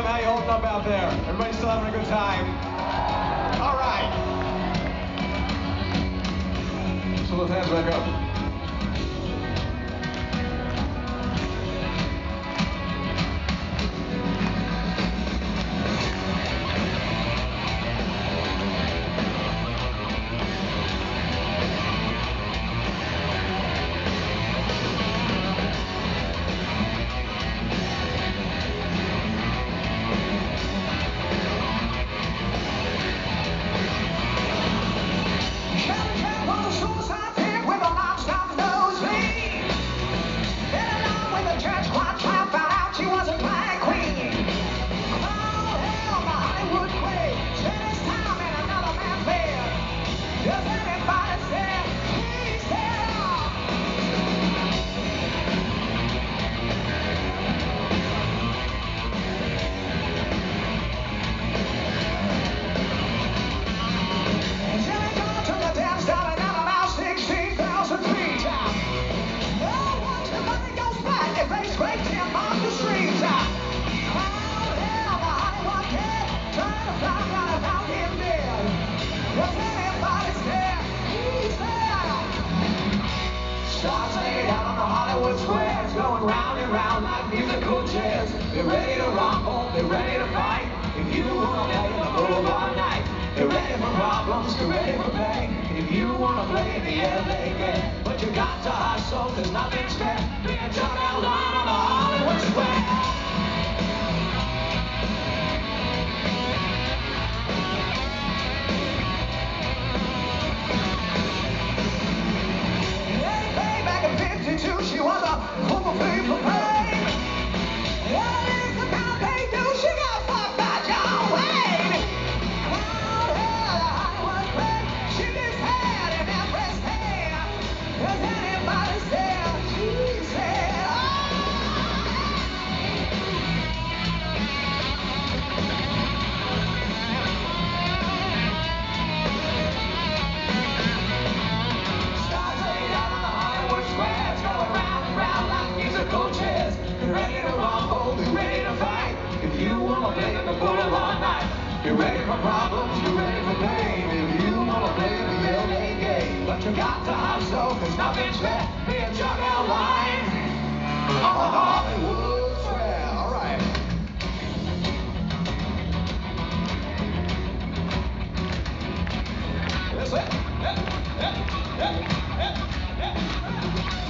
Sam, how you holding up out there? Everybody still having a good time? All right. So those hands back up. Squares going round and round like musical chairs. They're ready to rumble, they're ready to fight. If you wanna play in the boulevard night, they're ready for problems, they're ready for pain. If you wanna play in the LA game, but you got to hustle, cause nothing's fair. Being drunk out loud on the Hollywood Square. She was a full fame for fame. Yeah, it's the kind of thing do. She got fucked by John Wayne. Oh, yeah, the Hollywood queen. She just had an empress hand. Does anybody say she said, stars laid out on the Hollywood squares, going round and round like musical chairs. You're ready to rumble, you're ready to fight. If you wanna play in the boulevard night, you're ready for problems, you're ready for pain. If you wanna play the LA game, but you got to hustle, cause nothing's fair. Being drunk out line on the Hollywood Square. All right. That's it.